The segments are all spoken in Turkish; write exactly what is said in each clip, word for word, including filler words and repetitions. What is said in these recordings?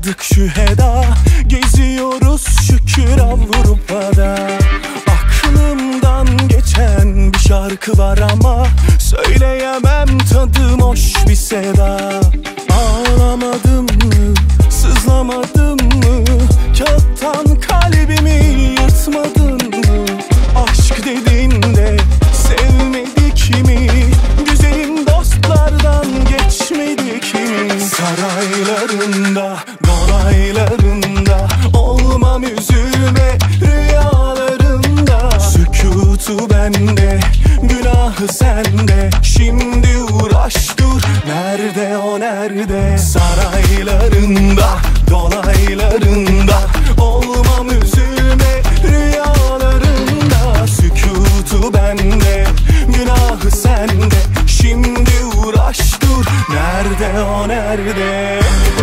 Alamadık şüheda, geziyoruz şükür Avrupa'da. Aklımdan geçen bir şarkı var ama söyleyemem, tadım hoş bir seda. Ağlamadım mı, sızlamadım mı, kağıttan kalbimi yırtmadın mı? Aşk dediğinde sevmedik mi, güzelim dostlardan geçmedik mi? Saraylarında, dolaylarında olmam üzülme, rüyalarında sükutu bende, günahı sende. Şimdi uğraş dur, nerede o nerede? Saraylarında, dolaylarında olmam üzülme, rüyalarında sükutu bende, günahı sende. Şimdi uğraş dur, nerede o nerede?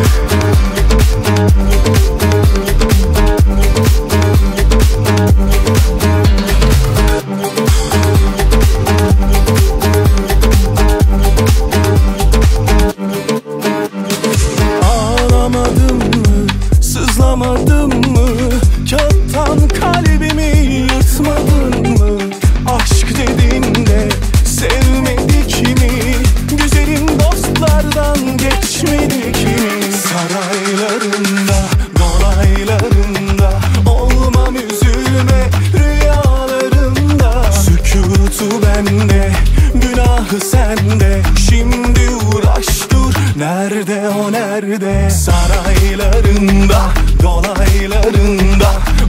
Ağlamadım mı, sızlamadım mı, kağıttan kalbimi yırtmadın mı? Aşk dediğinde sevmedik mi, güzelim dostlardan geçmedik mi? Saraylarında, dolaylarında olmam üzülme, rüyalarında sükutu bende, günahı sende. Şimdi uğraş dur, nerede o nerede? Saraylarında, dolaylarında